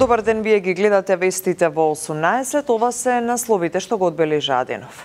Добар ден, вие ги гледате вестите во 18. Ова се насловите што го одбележа Денов.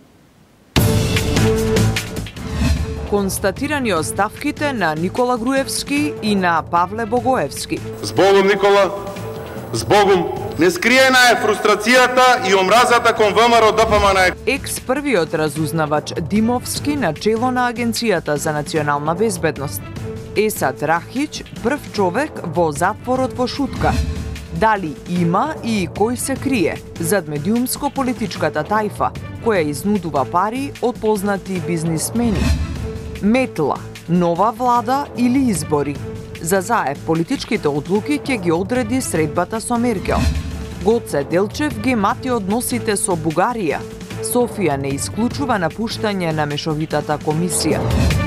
Констатирани оставките на Никола Груевски и на Павле Богоевски. Збогом, Никола, збогом, нескриена е фрустрацијата и омразата кон ВМРО ДПМН. Екс-првиот разузнавач Димовски на чело на Агенцијата за национална безбедност. Есад Рахич, прв човек во затворот во Шутка. Дали има и кој се крие зад медиумско-политичката тајфа, која изнудува пари од познати бизнисмени? Метла, нова влада или избори? За Заев политичките одлуки ќе ги одреди средбата со Меркел. Гоце Делчев ги мати односите со Бугарија. Софија не исклучува напуштање на мешовитата комисија.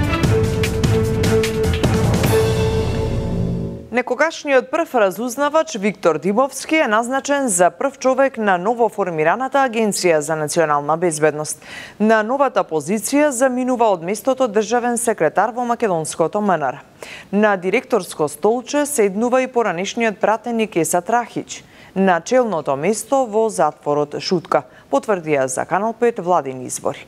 Некогашниот прв разузнавач Виктор Димовски е назначен за прв човек на новоформираната Агенција за национална безбедност. На новата позиција заминува од местото државен секретар во македонското МНР. На директорско столче седнува и поранешниот пратеник Есад Рахич. На челното место во затворот Шутка, потврдија за Канал 5 владини извори.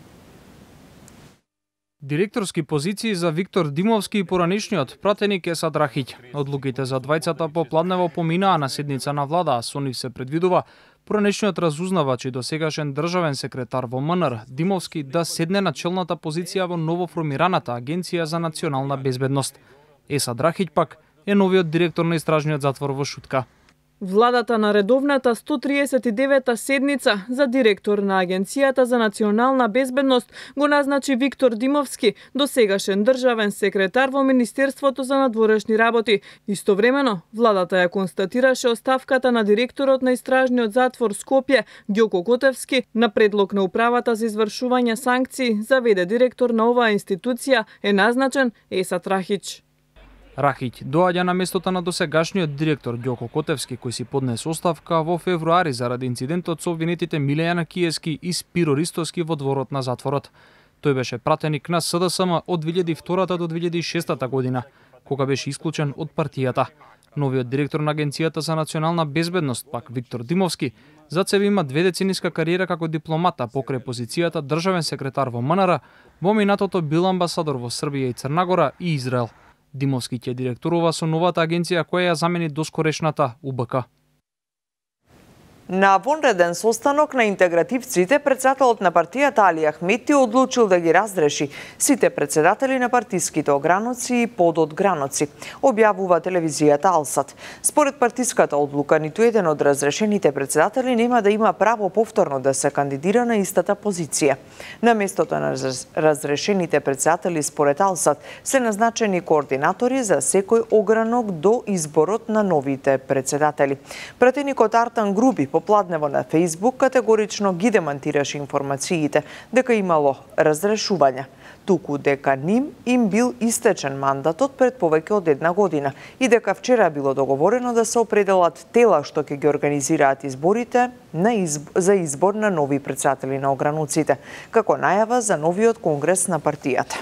Директорски позиции за Виктор Димовски и поранешниот пратеник Есад Рахич. Одлуките за двајцата попладнево поминаа на седница на влада, а со нив се предвидува поранешниот разузнавач и досегашен државен секретар во МНР Димовски да седне на челната позиција во новоформираната Агенција за национална безбедност. Есад Рахич пак е новиот директор на истражниот затвор во Шутка. Владата на редовната 139-та седница за директор на Агенцијата за национална безбедност го назначи Виктор Димовски, досегашен државен секретар во Министерството за надворешни работи. Истовремено, владата ја констатираше оставката на директорот на истражниот затвор Скопје, Ѓоко Котевски, на предлог на управата за извршување санкции за вд директор на оваа институција е назначен Есад Рахич. Рахич доаѓа на местото на досегашниот директор Ѓоко Котевски, кој си поднесе оставка во февруари заради инцидентот со обвинетите Милејана Киески и Спиро Ристовски во дворот на затворот. Тој беше пратеник на СДСМ од 2002 до 2006 година, кога беше исклучен од партијата. Новиот директор на Агенцијата за национална безбедност, пак Виктор Димовски, зад себе има 2 децениска кариера како дипломата покрај позицијата државен секретар во МНР, во минатото бил амбасадор во Србија и Црна Гора и Израел. Димовски ќе директорува со новата агенција која ја замени доскорешната УБК. На вонреден состанок на интегративците, председателот на партијата Али Ахмети одлучил да ги разреши сите председатели на партиските ограноци и пододграноци, објавува телевизијата Алсат. Според партиската одлука, ниту еден од разрешените председатели нема да има право повторно да се кандидира на истата позиција. На местото на разрешените председатели според Алсат се назначени координатори за секој огранок до изборот на новите председатели. Пратеникот Артан Груби попладнево на Фејсбук категорично ги демантираше информациите дека имало разрешувања, туку дека им бил истечен мандатот пред повеќе од 1 година и дека вчера било договорено да се определат тела што ќе ги организираат изборите за избор на нови председатели на огрануците, како најава за новиот конгрес на партијата.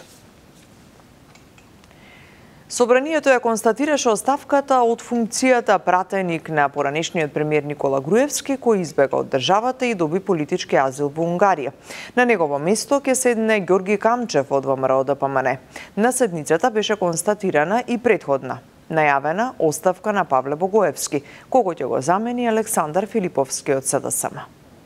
Собранието ја констатираше оставката од функцијата пратеник на поранешниот премиер Никола Груевски, кој избега од државата и доби политички азил во Унгарија. На негово место ќе седне Ѓорги Камчев од ВМРО ДПМН. На седницата беше констатирана и претходна најавена оставка на Павле Богоевски, кого ќе го замени Александар Филиповски од СДСМ.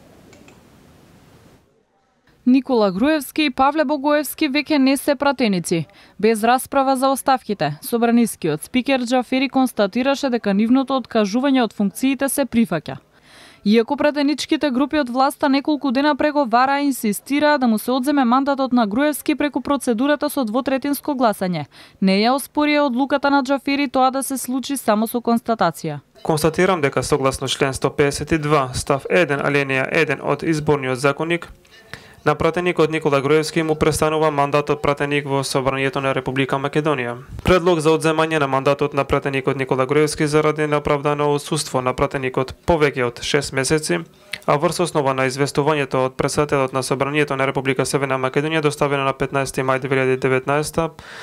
Никола Груевски и Павле Богоевски веќе не се пратеници. Без расправа за оставките, собранискиот спикер Џафери констатираше дека нивното откажување од функциите се прифаќа. Иако пратеничките групи од власта неколку дена преговараа и инсистираа да му се одземе мандатот на Груевски преку процедурата со двотретинско гласање, не ја оспорија одлуката на Џафери тоа да се случи само со констатација. Констатирам дека согласно член 152 став 1 алинеја 1 од изборниот законник, на пратеникот Никола Груевски му престанува мандатот пратеник во Собранието на Република Македонија. Предлог за одземање на мандатот на пратеникот Никола Груевски заради неоправдано отсуство на пратеникот повеќе од 6 месеци, а врз основа на известувањето од председателот на Собранието на Република Северна Македонија доставено на 15 мај 2019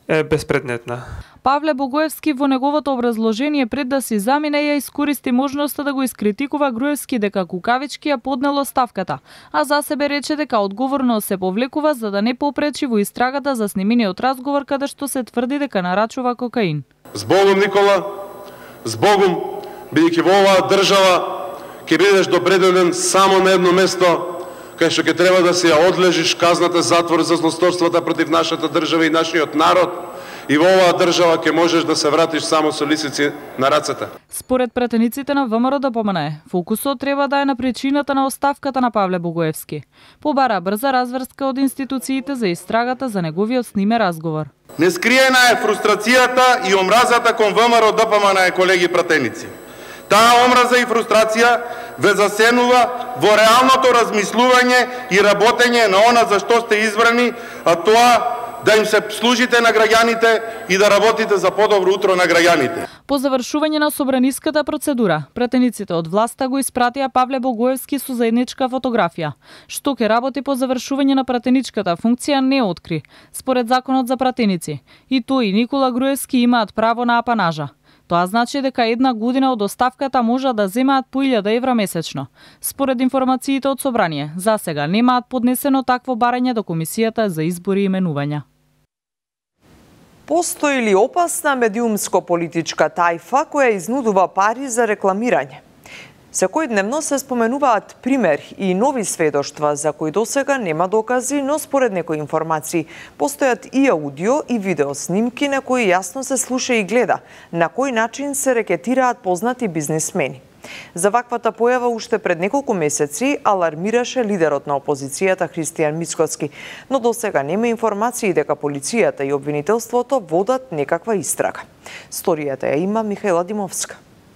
е безпредметна. Павле Богоевски во неговото образложение пред да си замине ја искористи можноста да го искритикува Груевски дека кукавички ја поднел оставката, а за себе рече дека одговорно се повлекува за да не попречи во истрагата за снимениот разговор каде што се тврди дека нарачува кокаин. Збогом, Никола, збогом, бидејќи во оваа држава ќе бидеш допределен само на едно место, кај што ќе треба да се ја одлежиш казната затвор за злосторствата против нашата држава и нашиот народ, и во оваа држава ќе можеш да се вратиш само со лисици на рацете. Според пратениците на ВМРО ДПМНЕ, фокусот треба да е на причината на оставката на Павле Богоевски. Побара брза разврска од институциите за истрагата за неговиот сниме разговор. Нескриена е фрустрацијата и омразата кон ВМРО ДПМНЕ, колеги пратеници. Таа омраза и фрустрација ве засенува во реалното размислување и работење на она за што сте избрани, а тоа да им се служите на граѓаните и да работите за подобро утро на граѓаните. По завршување на собраниската процедура, пратениците од власта го испратија Павле Богоевски со заедничка фотографија. Што ќе работи по завршување на пратеничката функција не откри, според законот за пратеници. И тој и Никола Груевски имаат право на апанажа. Тоа значи дека една година од оставката можат да земаат по 1000 евра месечно. Според информациите од собрание, засега немаат поднесено такво барање до Комисијата за избори и именувања. Постои ли опасна медиумско-политичка тајфа која изнудува пари за рекламирање? Секојдневно се споменуваат примери и нови сведоштва за кои досега нема докази, но според некои информации постојат и аудио и видео снимки на кои јасно се слуша и гледа на кој начин се рекетираат познати бизнисмени. За ваквата појава уште пред неколку месеци алармираше лидерот на опозицијата Христијан Мицкоски, но досега нема информации дека полицијата и обвинителството водат некаква истрага. Сторијата ја има Михаела Димовска.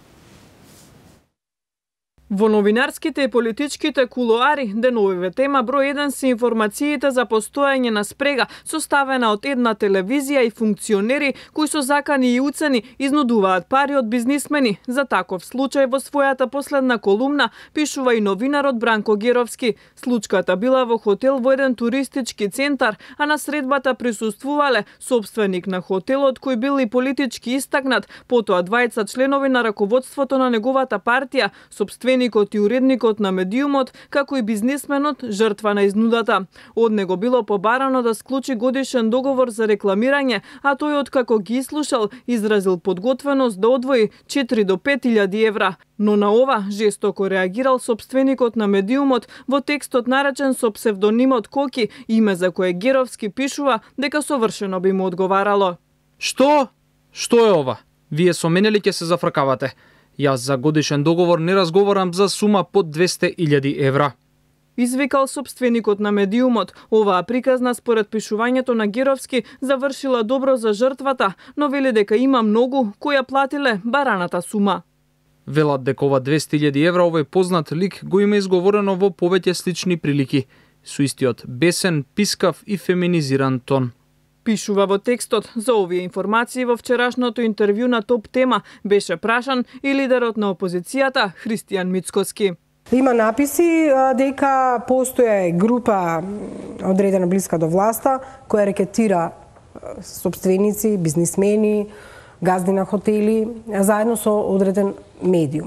Во новинарските и политичките кулоари, деновиве тема број 1 се информациите за постојање на спрега составена од една телевизија и функционери кои со закани и уцени изнудуваат пари од бизнисмени. За таков случај во својата последна колумна пишува и новинарот Бранко Геровски. Случката била во хотел во еден туристички центар, а на средбата присуствувале собственик на хотелот кој бил и политички истакнат, потоа двајца членови на раководството на неговата партија, собственик и уредникот на медиумот, како и бизнисменот, жртва на изнудата. Од него било побарано да склучи годишен договор за рекламирање, а тој откако ги слушал, изразил подготвеност да одвои 4 до 5000 евра. Но на ова жестоко реагирал собственикот на медиумот во текстот наречен со псевдонимот Коки, име за кое Геровски пишува дека совршено би му одговарало. Што? Што е ова? Вие со мене ли ќе се зафркавате? Јас за годишен договор не разговарам за сума под 200.000 евра. Извикал собственикот на медиумот. Оваа приказна според пишувањето на Геровски завршила добро за жртвата, но вели дека има многу кои ја платиле бараната сума. Велат дека ова 200.000 евра овој познат лик го има изговорено во повеќе слични прилики, со истиот бесен, пискав и феминизиран тон. Пишува во текстот. За овие информации во вчерашното интервју на Топ Тема беше прашан и лидерот на опозицијата Христијан Мицкоски. Има написи дека постоја група одредена блиска до власта која рекетира собственици, бизнисмени, газди на хотели заедно со одреден медиум.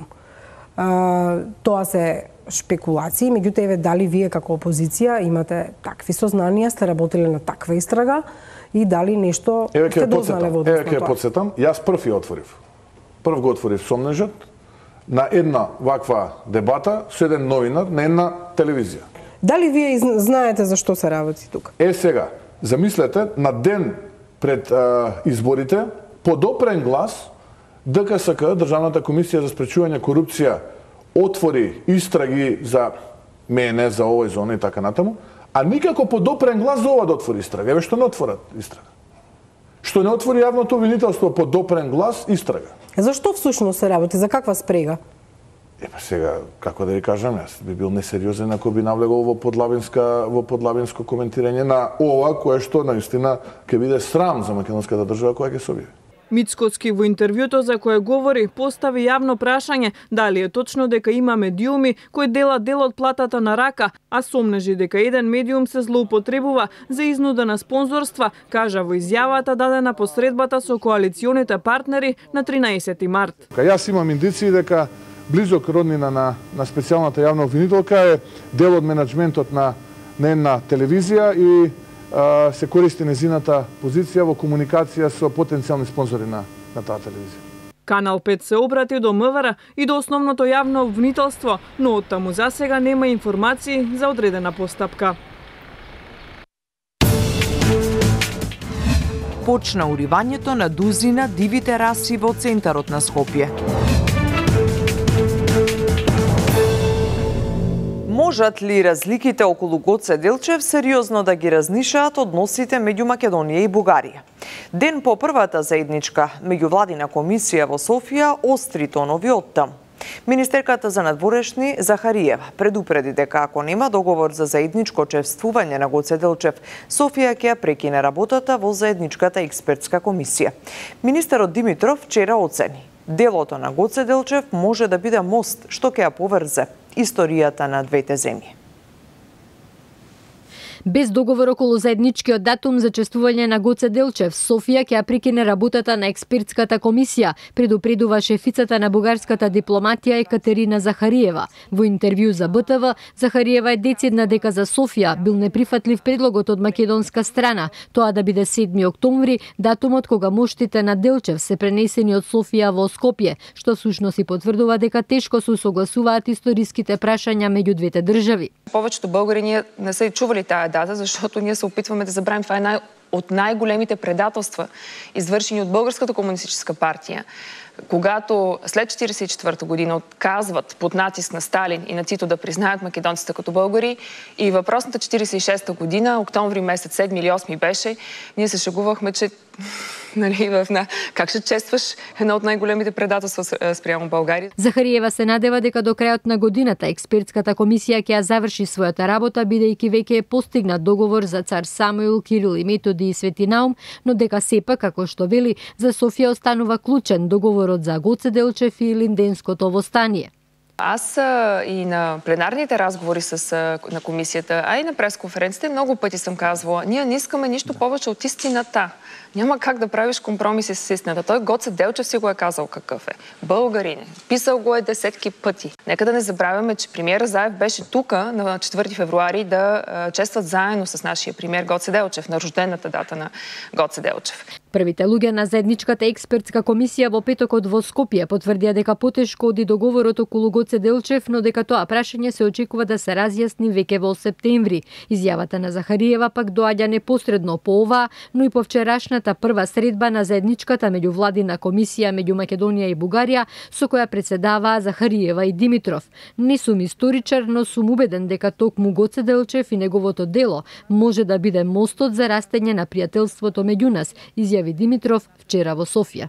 Тоа се шпекулации, меѓутоа еве дали вие како опозиција имате такви сознанија, сте работеле на таква истрага и дали нешто сте дознале во однос на тоа? Еве ќе подсетам, јас прв ја отворив. Прв го отворив сомнежот на една ваква дебата со еден новинар на една телевизија. Дали вие знаете за што се работи тука? Сега, замислете, на ден пред изборите, под опрен глас, ДКСК, Државната комисија за спречување корупција, отвори истраги за мене, за овој зона и така натаму, а никако под опрен глас за ова да отвори истрага. Еве што не отворат истрага. Што не отвори јавното обвинителство под опрен глас истрага. Зашто всушност се работи? За каква спрега? Сега, како да ви кажам, јас би бил несериозен ако би навлегол во подлабинско коментирање на ова кое што наистина ќе биде срам за македонската држава која ќе се објави. Мицкоски во интервјуто за кое говори постави јавно прашање дали е точно дека има медиуми кои делат дел од платата на рака, а сомнежи дека еден медиум се злоупотребува за изнуда на спонзорства, кажа во изјавата дадена по средбата со коалиционите партнери на 13 март. Јас имам индиции дека близок роднина на специјалната јавна обвинителка е дел од менаџментот на една телевизија и се користи незината позиција во комуникација со потенцијални спонзори на таа телевизија. Канал 5 се обрати до МВР и до основното јавно обвинителство, но од таму засега нема информации за одредена постапка. Почна уривањето на дузина диви тераси во центарот на Скопје. Можат ли разликите околу Гоце Делчев сериозно да ги разнишаат односите меѓу Македонија и Бугарија? Ден по првата заедничка меѓувладина комисија во Софија остри тонови оттам. Министерката за надворешни Захариева предупреди дека ако нема договор за заедничко чествување на Гоце Делчев, Софија ќе ја прекине работата во заедничката експертска комисија. Министерот Димитров вчера оцени делото на Гоце Делчев може да биде мост што ќе ја поврзе историјата на двете земји. Без договор околу заедничкиот датум за чествување на Гоце Делчев, Софија ќе ја прекине работата на експертската комисија, предупредува шефицата на бугарската дипломатија Екатерина Захариева. Во интервју за БТВ, Захариева е децидна дека за Софија бил неприфатлив предлогот од македонска страна, тоа да биде 7 октомври, датумот кога моштите на Делчев се пренесени од Софија во Скопје, што всушност и потврдува дека тешко се согласуваат историските прашања меѓу двете држави. Повеќето българи не се чували таа дата, защото ние се опитваме да забравим. Това е од најголемите предателства, извршени од Българската комунистическа партија. Когато след 1944 година отказват под натиск на Сталин и на Тито да признаят македонците като българи, и въпросната 1946 година, октомври месец, 7 или 8 беше, ние се шегувахме, че как ще честваш едно од најголемите предателства спрямо Българија. Захариева се надева дека до крајот на годината експертската комисија ќе ја заврши својата работа, бидејќи веќе е постигнат договор за цар Самуил, Кирил и Методи и Свети Наум, но дека сепак, како што вели, за Софија останува клучен договорот за Гоце Делчев и Линденското востание. Аз и на пленарните разговори на комисията, а и на пресконференците много пъти съм казвала, ние не искаме нищо повече от истината. Няма как да правиш компромиси с истината. Той Гоце Делчев си го е казал какъв е. Българин е. Писал го е десетки пъти. Нека да не забравяме, че премиера Заев беше тук на 4 февруари да честват заедно с нашия премиер Гоце Делчев, на рождената дата на Гоце Делчев. Првите луѓе на заедничката експертска комисија во петокот во Скопје потврдија дека потешко оди договорот околу Гоце Делчев, но дека тоа прашање се очекува да се разјасни веќе во септември. Изјавата на Захариева пак доаѓа непосредно по ова, но и по вчерашната прва средба на заедничката меѓувладина комисија меѓу Македонија и Бугарија, со која председаваа Захариева и Димитров. Не сум историчар, но сум убеден дека токму Гоце Делчев и неговото дело може да биде мостот за растење на пријателството меѓу нас, изјави Димитров вчера во Софија.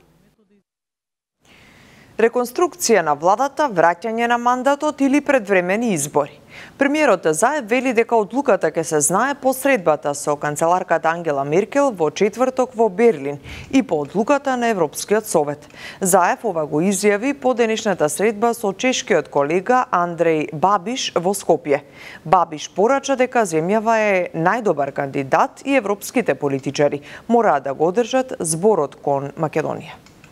Реконструкција на владата, враќање на мандатот или предвремени избори. Премиерот Заев вели дека одлуката ќе се знае по средбата со канцеларката Ангела Меркел во четврток во Берлин и по одлуката на Европскиот совет. Заев ова го изјави по денешната средба со чешкиот колега Андреј Бабиш во Скопје. Бабиш порача дека земјава е најдобар кандидат и европските политичари мораат да го одржат зборот кон Македонија.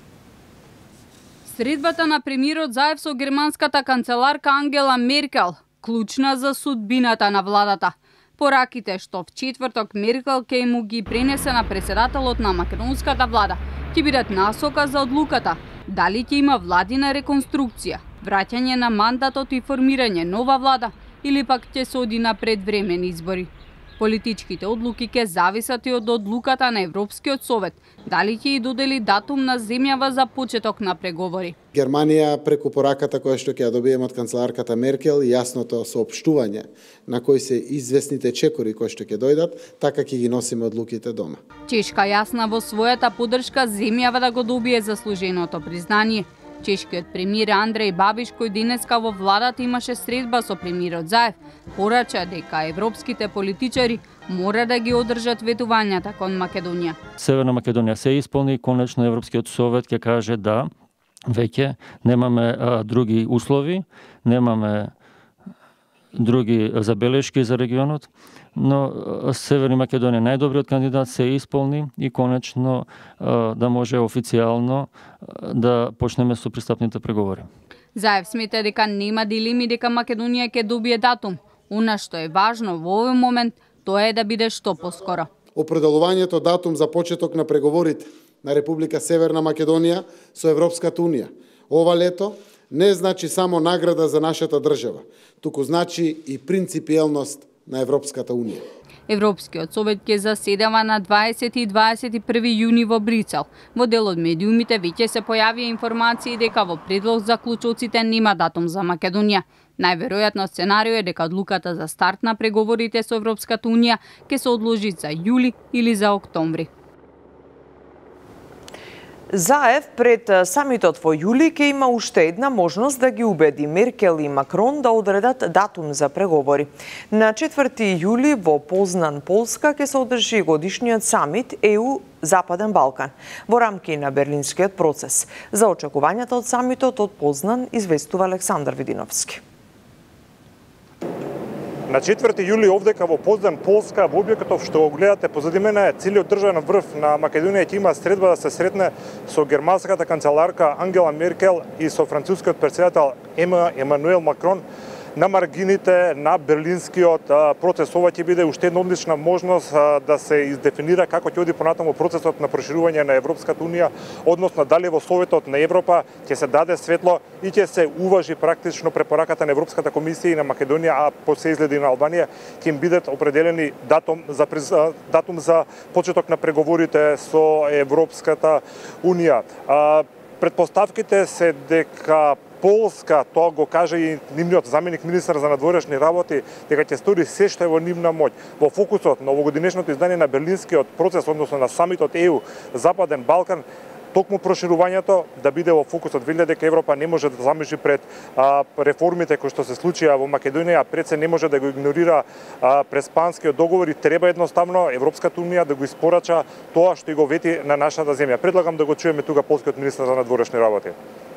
Средбата на премиерот Заев со германската канцеларка Ангела Меркел клучна за судбината на владата. Пораките што в четврток Меркел ќе му ги пренесе на председателот на македонската влада ќе бидат насока за одлуката дали ќе има владина реконструкција, враќање на мандатот и формирање нова влада или пак ќе се оди на предвремени избори. Политичките одлуки ќе зависат и од одлуката на Европскиот совет, дали ќе и додели датум на земјава за почеток на преговори. Германија преку пораката која што ќе ја добиеме од канцеларката Меркел и јасното соопштување на кои се известните чекори кои што ќе дојдат, така ќе ги носиме одлуките дома. Чешка јасна во својата поддршка земјава да го добие заслуженото признание. Чешкиот премиер Андреј Бабиш, кој денеска во владата имаше средба со премиерот Заев, порача дека европските политичари мора да ги одржат ветувањата кон Македонија. Северна Македонија се исполни и конечно Европскиот совет ќе каже да веќе немаме други услови, немаме други забелешки за регионот, но Северна Македонија најдобриот кандидат се исполни и конечно да може официјално да почнеме со пристапните преговори. Заев смета дека нема дилеми дека Македонија ќе добие датум. Она што е важно во овој момент, тоа е да биде што поскоро. Определувањето датум за почеток на преговорите на Република Северна Македонија со Европската Унија ова лето не значи само награда за нашата држава, туку значи и принципиелност на Европската Унија. Европскиот совет ќе заседава на 20 и 21 јуни во Брисел. Во дел од медиумите веќе се појавија информации дека во предлог заклучоците нема датум за Македонија. Најверојатно сценарио е дека одлуката за старт на преговорите со Европската Унија ќе се одложи за јули или за октомври. Заев пред самитот во јули ќе има уште една можност да ги убеди Меркел и Макрон да одредат датум за преговори. На 4 јули во Познан, Полска, ќе се одржи годишниот самит ЕУ Западен Балкан во рамки на Берлинскиот процес. За очекувањата од самитот од Познан известува Александар Видиновски. На 4 јули овдека во Познан, Полска, во објектот што го гледате позади мене, целиот државен врв на Македонија ќе има средба да се сретне со германската канцеларка Ангела Меркел и со францускиот претседател Емануел Макрон на маргините на Берлинскиот процес. Ова ќе биде уште една одлична можност да се издефинира како ќе оди понатаму процесот на проширување на Европската Унија, односно дали во Советот на Европа ќе се даде светло и ќе се уважи практично препораката на Европската комисија и на Македонија, а по се изгледи на Албанија, ќе им бидат определени датум за почеток на преговорите со Европската Унија. Предпоставките се дека Полска, тоа го каже и нивниот заменик министар за надворешни работи, дека ќе стори се што е во нивна моќ. Во фокусот на овогодинешното издание на Берлинскиот процес, односно на самитот ЕУ Западен Балкан, токму проширувањето да биде во фокусот. Веле дека Европа не може да замежи пред реформите кои што се случија во Македонија, пред се не може да го игнорира преспанскиот договор и треба едноставно Европската Унија да го испорача тоа што и го вети на нашата земја. Предлагам да го чуеме тука полскиот министар за надворешни работи.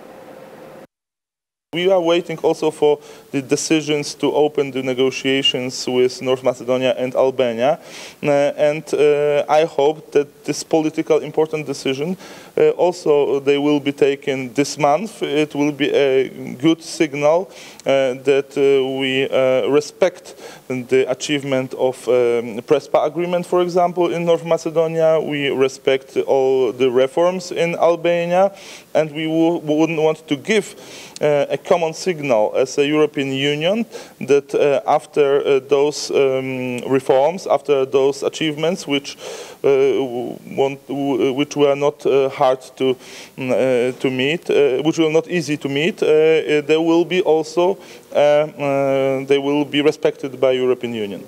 We are waiting also for the decisions to open the negotiations with North Macedonia and Albania, and I hope that this political important decision also they will be taken this month. It will be a good signal that we respect the achievement of Prespa agreement, for example, in North Macedonia. We respect all the reforms in Albania, and we wouldn't want to give a common signal as a European Union that after those reforms, after those achievements, which were not hard to meet, which were not easy to meet, they will be also they will be respected by European Union.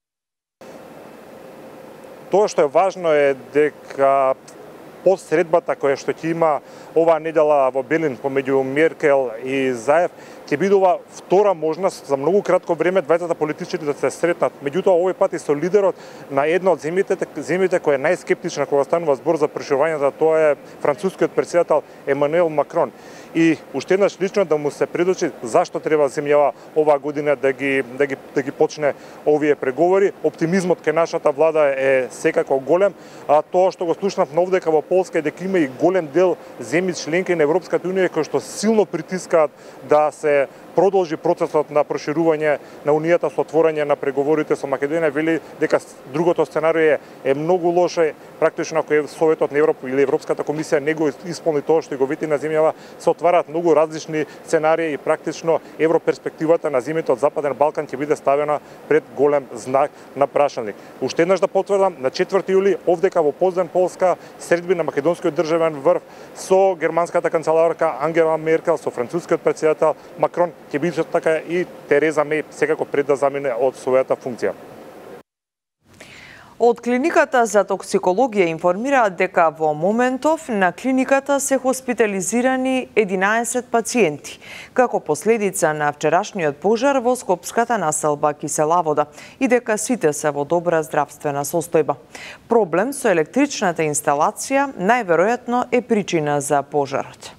Тоа што е важно е дека посредбата која што ќе има оваа недела во Берлин помеѓу Меркел и Заев ќе бидува втора можност за многу кратко време двајцата политичари да се сретнат. Меѓутоа овој пат и со лидерот на една од земјите која е најскептична кога станува збор за проширувањето, тоа е францускиот претседател Емануел Макрон. И уште еднаш лично да му се предочи зашто треба земјава оваа година да ги почне овие преговори. Оптимизмот кај нашата влада е секако голем, а тоа што го слушнавме овдека во Полска е дека има и голем дел земји членки на Европската Унија кои што силно притискаат да се продолжи процесот на проширување на Унијата со отворање на преговорите со Македонија. Вели дека другото сценарио е многу лоше, практично ако Советот на Европа или Европската комисија не го исполни тоа што го вети на земјава, се отвараат многу различни сценарии и практично европерспективата на земјите од Западен Балкан ќе биде ставена пред голем знак на прашалник. Уште еднаш да потврдам, на 4 јули овдека во Познан, Полска, средби на македонскиот државен врв со германската канцеларка Ангела Меркел, со францускиот претседател Макрон, ќе биде така и Тереза Меј секако пред да замине од својата функција. Од клиниката за токсикологија информираат дека во моментов на клиниката се хоспитализирани 11 пациенти, како последица на вчерашниот пожар во скопската населба Киселавода и дека сите се во добра здравствена состојба. Проблем со електричната инсталација најверојатно е причина за пожарот.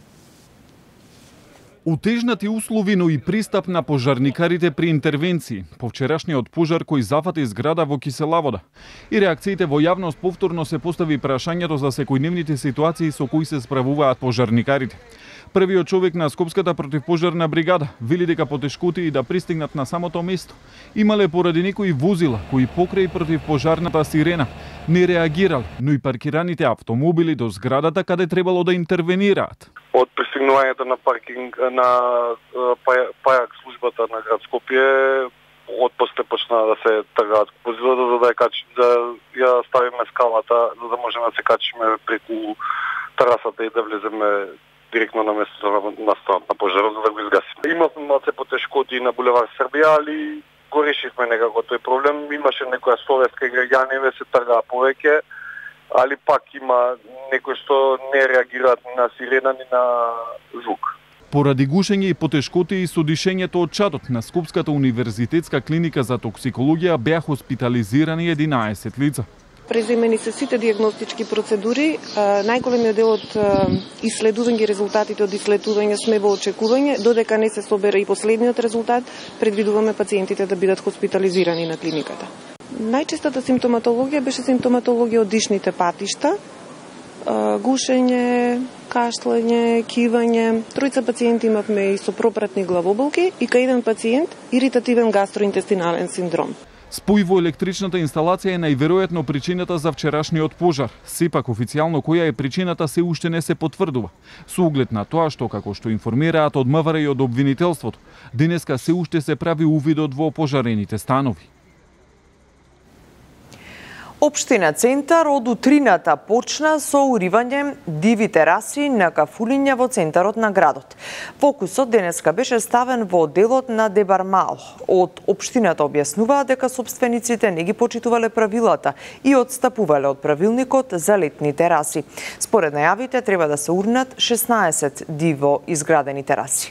Утежнати услови, но и пристап на пожарникарите при интервенции по вчерашниот пожар кој зафати зграда во Киселавода. И реакциите во јавност повторно се постави прашањето за секојдневните ситуации со кои се справуваат пожарникарите. Првиот човек на Скопската противпожарна бригада вели дека потешкотии да пристигнат на самото место имале поради некои возила кои покрај противпожарната сирена не реагирал, но и паркираните автомобили до зградата каде требало да интервенираат. Од пристигнувањето на паркинг на пајак службата на град Скопје, отпосле почна да се тргаат возилата за да ја ставиме скалата, за да можеме да се качиме преку терасата и да влеземе директно на местото на пожарот за да го изгасиме. Имавме малце потешкоти на булевар Србија, али го решивме некако тој проблем. Имаше некоја совеска граѓани се тргаа повеќе, али пак има некои што не реагираат ни на сирена ни на звук. Поради гушење и потешкоти со дишењето од чадот на Скопската универзитетска клиника за токсикологија беа хоспитализирани 11 лица. Преземени се сите диагностички процедури, најголемиот дел од исследување, резултатите од исследување сме во очекување, додека не се собере и последниот резултат, предвидуваме пациентите да бидат хоспитализирани на клиниката. Најчестата симптоматологија беше симптоматологија од дишните патишта, гушење, кашлање, кивање. Тројца пациенти имавме и со пропратни главоболки и кај еден пациент иритативен гастроинтестинален синдром. Спој во електричната инсталација е најверојатно причината за вчерашниот пожар. Сепак официјално која е причината се уште не се потврдува. Со оглед на тоа што, како што информираат од МВР и од обвинителството, денеска се уште се прави увидот во пожарените станови. Општина Центар од утрината почна со уривање диви тераси на кафулиња во центарот на градот. Фокусот денеска беше ставен во делот на Дебармал. Од општината објаснуваа дека собствениците не ги почитувале правилата и одстапувале од правилникот за летни тераси. Според најавите треба да се урнат 16 диво изградени тераси.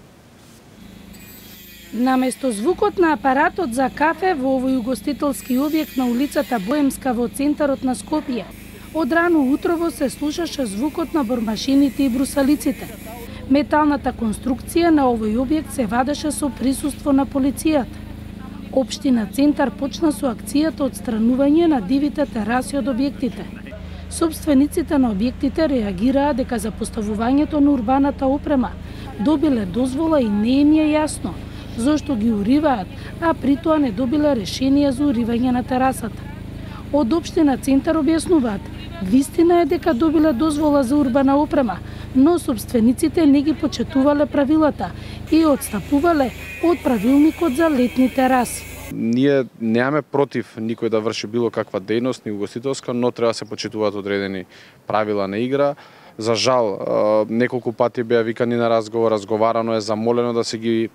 Наместо звукот на апаратот за кафе во овој угостителски објект на улицата Боемска во центарот на Скопје, од рано утрово се слушаше звукот на бормашините и брусалиците. Металната конструкција на овој објект се вадеше со присуство на полицијата. Општина Центар почна со акцијата одстранување на дивите тераси од објектите. Собствениците на објектите реагираа дека за поставувањето на урбаната опрема добиле дозвола и не им е јасно зошто ги уриваат, а при тоа не добиле решение за уривање на терасата. Од општина Центар објаснуваат, вистина е дека добиле дозвола за урбана опрема, но собствениците не ги почитувале правилата и одстапувале од правилникот за летни тераси. Ние немаме против никој да врши било каква дејност, ни угостителска, но треба да се почитуваат одредени правила на игра. За жал, неколку пати беа викани на разговор, разговарано е, замолено да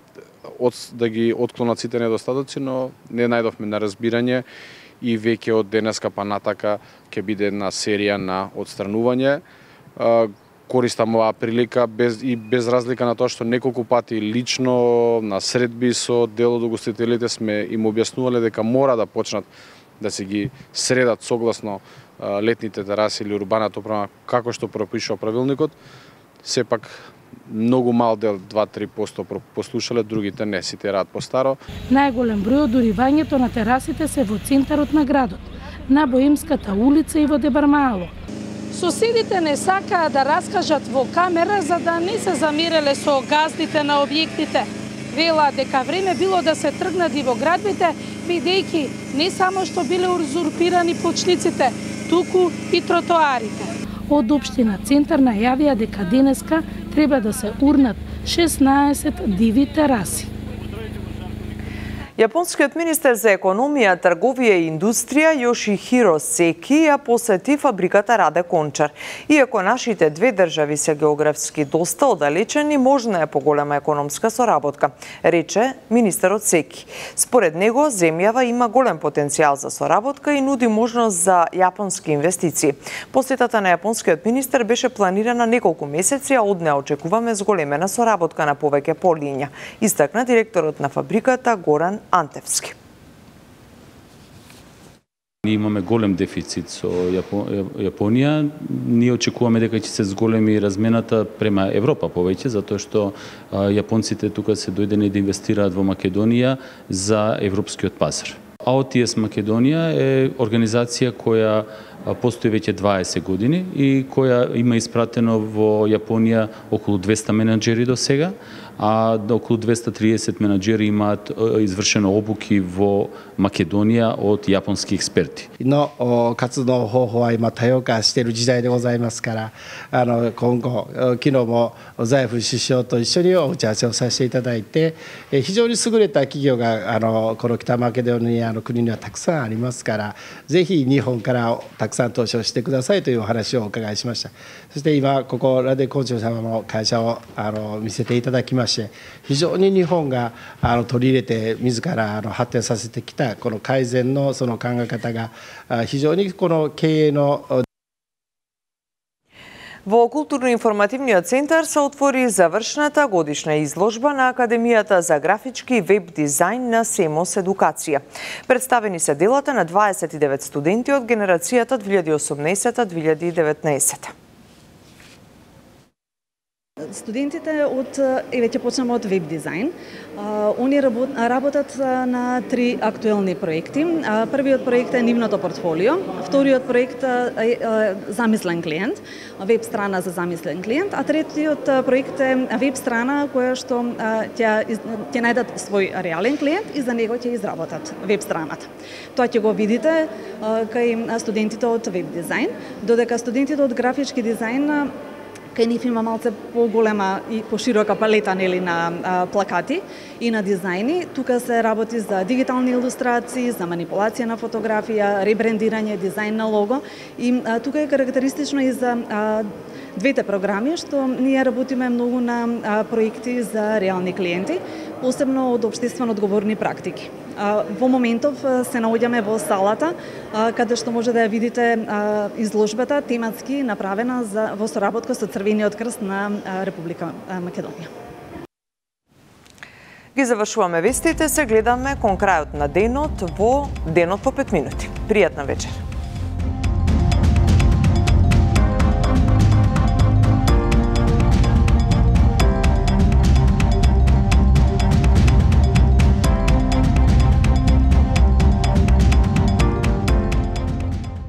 ги отклонат сите недостатоци, но не најдовме на разбирање и веќе од денеска па натака ќе биде една серија на одстранување. Користам оваа прилика без разлика на тоа што неколку пати лично на средби со дел од угостителите сме им објаснувале дека мора да почнат да се ги средат согласно летните тераси или урбаната опрема како што пропишува правилникот. Сепак многу мал дел, 2-3% послушале, другите не, сите раат постаро. Најголем број од уривањето на терасите се во центарот на градот, на Боемската улица и во Дебармало. Соседите не сакаа да раскажат во камера за да не се замиреле со газдите на објектите. Велаа дека време било да се тргнат и во градбите, бидејќи не само што биле узурпирани плочниците, туку и тротоарите. Од општина Центар најавија дека денеска треба да се урнат 16 диви тераси. Јапонскиот министер за економија, трговија и индустрија Јошихиро Секи ја посети фабриката Раде Кончар. Иако нашите две држави се географски доста оддалечени, можна е поголема економска соработка, рече министерот Секи. Според него, земјава има голем потенцијал за соработка и нуди можност за јапонски инвестиции. Посетата на јапонскиот министер беше планирана неколку месеци, а од неа очекуваме зголемена соработка на повеќе полиња, истакна директорот на фабриката Горан Антевски. Ние имаме голем дефицит со Јапонија. Ние очекуваме дека ќе се зголеми размената према Европа повеќе, затоа што јапонците тука се дојдени да инвестираат во Македонија за европскиот пазар. AOTS Македонија е организација која постои веќе 20 години и која има испратено во Јапонија околу 200 менаџери до сега, а околу 230 менаџери имаат извршено обуки во Македонија од јапонски експерти. の活動方法は今多様化している時代でございますから、今後昨日もザエフ首相と一緒にお打ち合わせをさせていただいて、非常に優れた企業がこの北マケドニアの国にはたくさんありますから、ぜひ日本からたくさん投資をしてくださいというお話をお伺いしました。そして今ここラデコンチョ様の会社を見せていただきまして、非常に日本が取り入れて自ら発展させてきたこの改善のその考え方が非常にこの経営の Во културно-информативниот центар се отвори завршната годишна изложба на Академијата за графички и веб дизајн на СЕМОС Едукација. Представени се делата на 29 студенти од генерацијата 2018-2019. Студентите веќе почнеме од веб дизајн. Они работат на 3 актуелни проекти. Првиот проект е нивното портфолио, вториот проект е замислен клиент, веб страна за замислен клиент, а третиот проект е веб страна која што ќе најдат свој реален клиент и за него ќе изработат веб страната. Тоа ќе го видите кај студентите од веб дизајн, додека студентите од графички дизајн кај нив има малце поголема и поширока палета на плакати и на дизајни. Тука се работи за дигитални илустрации, за манипулација на фотографија, ребрендирање, дизајн на лого. И тука е карактеристично и за двете програми, што ние работиме многу на проекти за реални клиенти, посебно од општествено одговорни практики. Во моментов се наоѓаме во салата, каде што може да ја видите изложбата тематски направена во соработка со Црвениот крст на Република Македонија. Ги завршуваме вестите, се гледаме кон крајот на денот во Денот по 5 минути. Пријатна вечер.